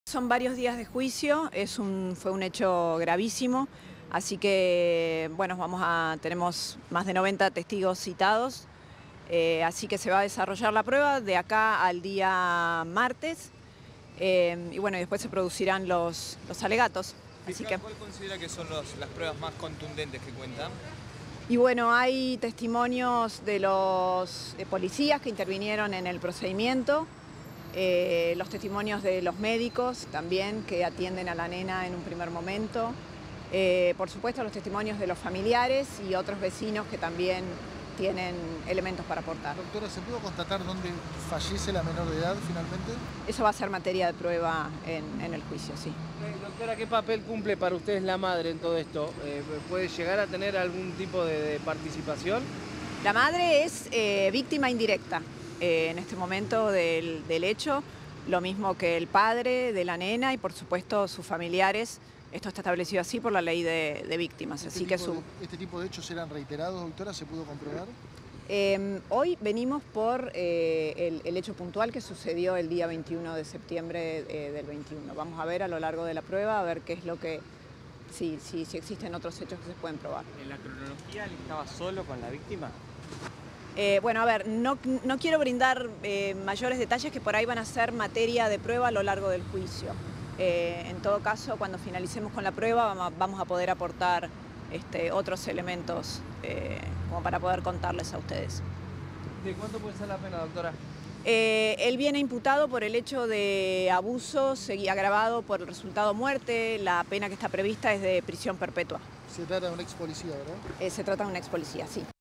Son varios días de juicio, fue un hecho gravísimo, así que bueno, tenemos más de 90 testigos citados, así que se va a desarrollar la prueba de acá al día martes, y bueno, después se producirán los alegatos. Así que, ¿Cuál considera que son las pruebas más contundentes que cuentan? y bueno, hay testimonios de los policías que intervinieron en el procedimiento. Los testimonios de los médicos también que atienden a la nena en un primer momento, por supuesto los testimonios de los familiares y otros vecinos que también tienen elementos para aportar. Doctora, ¿se pudo constatar dónde fallece la menor de edad finalmente? Eso va a ser materia de prueba en el juicio, sí. Doctora, ¿qué papel cumple para ustedes la madre en todo esto? ¿Puede llegar a tener algún tipo de participación? La madre es víctima indirecta en este momento del hecho, lo mismo que el padre de la nena y por supuesto sus familiares. Esto está establecido así por la ley de víctimas. ¿Este tipo de hechos eran reiterados, doctora? ¿Se pudo comprobar? Hoy venimos por el hecho puntual que sucedió el día 21 de septiembre del 21. Vamos a ver a lo largo de la prueba, a ver qué es lo que... si existen otros hechos que se pueden probar. ¿En la cronología él estaba solo con la víctima? Bueno, a ver, no quiero brindar mayores detalles que por ahí van a ser materia de prueba a lo largo del juicio. En todo caso, cuando finalicemos con la prueba vamos a poder aportar otros elementos como para poder contarles a ustedes. ¿De cuánto puede ser la pena, doctora? Él viene imputado por el hecho de abuso agravado por el resultado muerte. La pena que está prevista es de prisión perpetua. Se trata de un ex policía, ¿verdad? Se trata de un ex policía, sí.